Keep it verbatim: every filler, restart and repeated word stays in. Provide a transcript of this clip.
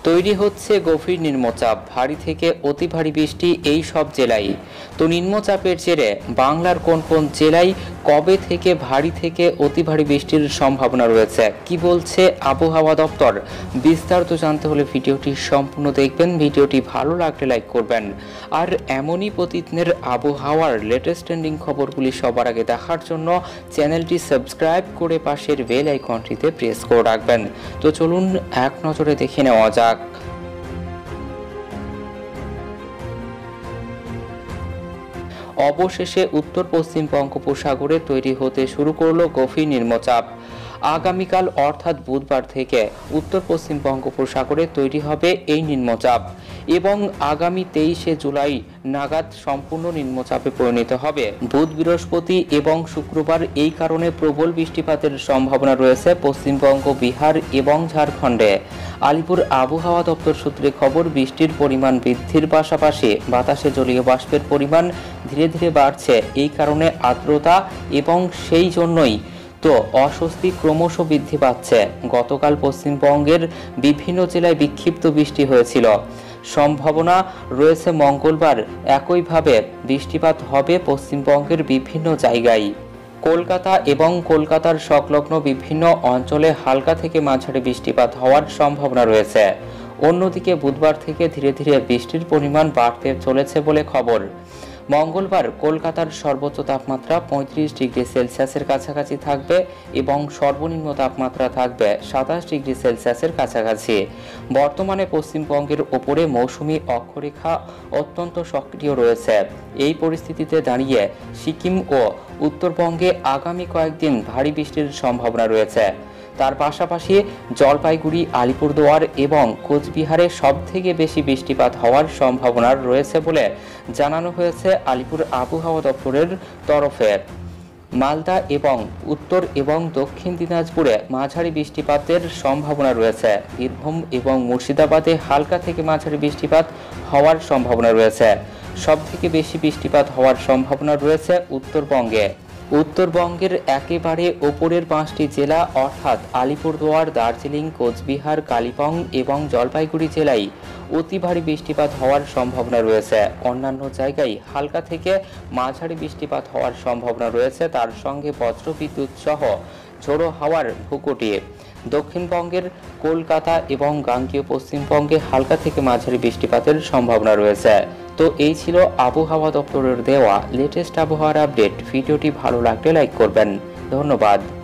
তৈরি হচ্ছে গভীর নিম্নচাপ, ভারী থেকে অতি ভারী বৃষ্টি এই সব জেলায়। তো নিম্নচাপের জেরে বাংলার কোন কোন জেলায় কবে থেকে ভারী থেকে অতি ভারী বৃষ্টির সম্ভাবনা রয়েছে, কি বলছে আবহাওয়া দপ্তর, বিস্তারিত জানতে হলে ভিডিওটি সম্পূর্ণ দেখবেন। ভিডিওটি ভালো লাগলে লাইক করবেন। আর এমনই প্রতিদিনের আবহাওয়ার লেটেস্ট ট্রেন্ডিং খবরগুলি সবার আগে দেখার জন্য চ্যানেলটি সাবস্ক্রাইব করে পাশের বেল আইকনটিতে প্রেস করে রাখবেন। তো চলুন এক নজরে দেখে নেওয়া যাক। অবশেষে উত্তর পশ্চিম বঙ্গোপসাগরে তৈরি হতে শুরু করলো গভীর নিম্নচাপ। আগামীকাল অর্থাৎ বুধবার থেকে উত্তর পশ্চিম বঙ্গোপসাগরে তৈরি হবে এই নিম্নচাপ এবং আগামী তেইশে জুলাই নাগাদ সম্পূর্ণ নিম্নচাপে পরিণত হবে। বুধ, বৃহস্পতি এবং শুক্রবার এই কারণে প্রবল বৃষ্টিপাতের সম্ভাবনা রয়েছে পশ্চিমবঙ্গ, বিহার এবং ঝাড়খণ্ডে। আলিপুর আবহাওয়া দপ্তর সূত্রে খবর, বৃষ্টির পরিমাণ বৃদ্ধির পাশাপাশি বাতাসে জলীয় বাষ্পের পরিমাণ ধীরে ধীরে বাড়ছে। এই কারণে আর্দ্রতা এবং সেই জন্যই তো অস্বস্তি ক্রমশ বৃদ্ধি পাচ্ছে। গতকাল পশ্চিমবঙ্গের বিভিন্ন জেলায় বিক্ষিপ্ত বৃষ্টি হয়েছিল। সম্ভাবনা রয়েছে মঙ্গলবার একইভাবে বৃষ্টিপাত হবে পশ্চিমবঙ্গের বিভিন্ন জায়গায়। কলকাতা এবং কলকাতার সংলগ্ন বিভিন্ন অঞ্চলে হালকা থেকে মাঝারি বৃষ্টিপাত হওয়ার সম্ভাবনা রয়েছে। অন্যদিকে বুধবার থেকে ধীরে ধীরে বৃষ্টির পরিমাণ বাড়তে চলেছে বলে খবর। মঙ্গলবার কলকাতার সর্বোচ্চ তাপমাত্রা পঁয়ত্রিশ ডিগ্রি সেলসিয়াসের কাছাকাছি থাকবে এবং সর্বনিম্ন তাপমাত্রা থাকবে সাতাশ ডিগ্রি সেলসিয়াসের কাছাকাছি। বর্তমানে পশ্চিমবঙ্গের ওপরে মৌসুমি অক্ষরেখা অত্যন্ত সক্রিয় রয়েছে। এই পরিস্থিতিতে দাঁড়িয়ে সিকিম ও উত্তরবঙ্গে আগামী কয়েকদিন ভারী বৃষ্টির সম্ভাবনা রয়েছে। তার পাশাপাশি জলপাইগুড়ি, আলিপুরদুয়ার এবং কোচবিহারে সব থেকে বেশি বৃষ্টিপাত হওয়ার সম্ভাবনা রয়েছে বলে জানানো হয়েছে আলিপুর আবহাওয়া দপ্তরের তরফে। মালদা এবং উত্তর এবং দক্ষিণ দিনাজপুরে মাঝারি বৃষ্টিপাতের সম্ভাবনা রয়েছে। বীরভূম এবং মুর্শিদাবাদে হালকা থেকে মাঝারি বৃষ্টিপাত হওয়ার সম্ভাবনা রয়েছে। সব থেকে বেশি বৃষ্টিপাত হওয়ার সম্ভাবনা রয়েছে উত্তরবঙ্গে। উত্তরবঙ্গের একেবারে ওপরের পাঁচটি জেলা অর্থাৎ আলিপুরদুয়ার, দার্জিলিং, কোচবিহার, কালিম্পং এবং জলপাইগুড়ি জেলায় অতি ভারী বৃষ্টিপাত হওয়ার সম্ভাবনা রয়েছে। অন্যান্য জায়গায় হালকা থেকে মাঝারি বৃষ্টিপাত হওয়ার সম্ভাবনা রয়েছে, তার সঙ্গে বজ্রবিদ্যুৎ সহ ঝোড়ো হাওয়ার ভূকুটি। দক্ষিণবঙ্গের কলকাতা এবং গাঙ্গেয় পশ্চিমবঙ্গে হালকা থেকে মাঝারি বৃষ্টিপাতের সম্ভাবনা রয়েছে। তো এই ছিল আবহাওয়া দপ্তরের দেওয়া লেটেস্ট আবহাওয়ার আপডেট। ভিডিওটি ভালো লাগলে লাইক করবেন। ধন্যবাদ।